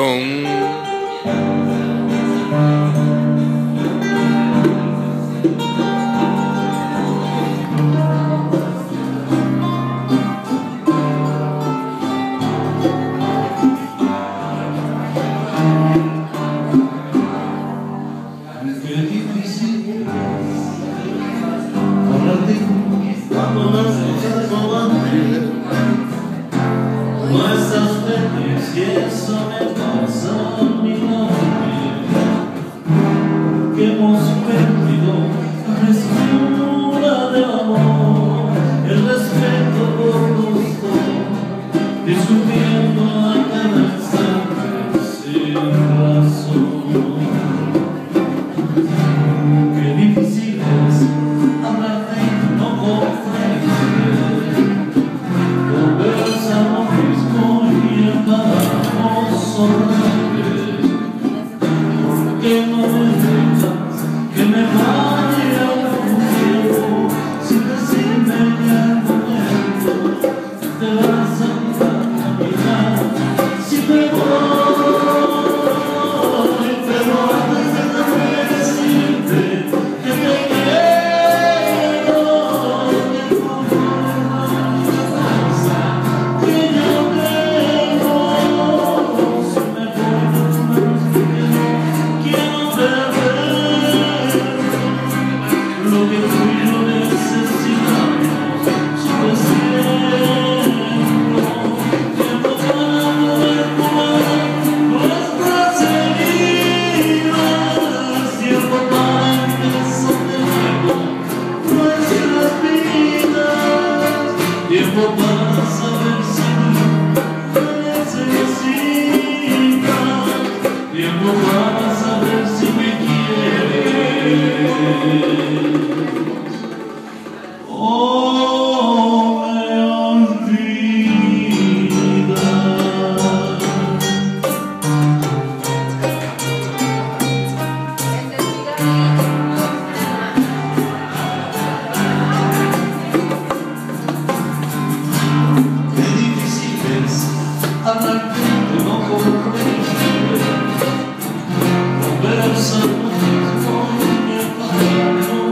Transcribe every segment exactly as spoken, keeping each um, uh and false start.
Pum. Y eso me pasa a mi nombre, que hemos perdido la frescura del amor, el respeto por los dos, discutiendo a cada instante sin razón. Qué difícil es hablar de y no comprender, volver a lo mismo y en cada porque no me dejas que me vaya un tiempo sin decirme en el momento te vas a caminar. Si me voy, pero antes de decirte que te quiero, que no me pasa, que yo creo. Lo que tú y yo necesitamos, solo siento tiempo para poder curar nuestras heridas, tiempo para empezar de nuevo nuestras vidas, tiempo para saber si tú me necesitas, tiempo para saber si me quieres. Oh, me olvidas. Qué difícil es hablar de no comprender, volver a usar lo mismo y el pasado.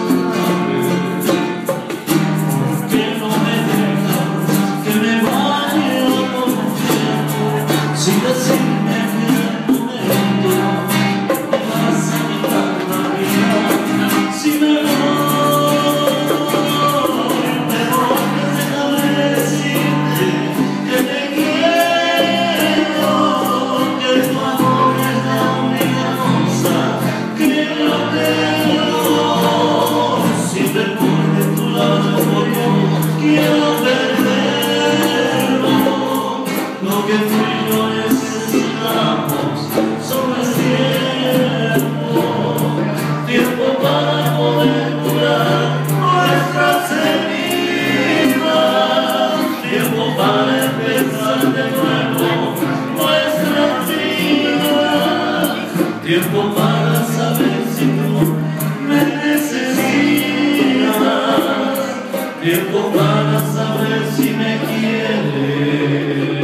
Sin decirme en el momento me vas a quitar la vida. Si me voy, pero antes déjame decirte que te quiero, que tu amor es la única cosa que yo tengo. Si te voy de tu lado, yo quiero perderlo. Lo que tú y yo necesitamos solo es tiempo, tiempo para poder curar nuestras heridas, tiempo para empezar de nuevo nuestras vidas, tiempo para saber si tú me necesitas, tiempo para saber si me quieres.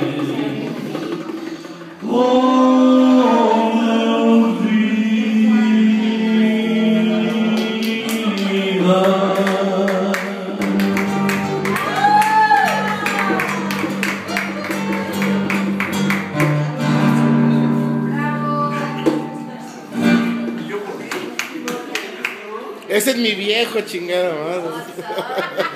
Oh, me olvidas. Ese es mi viejo, chingada madre.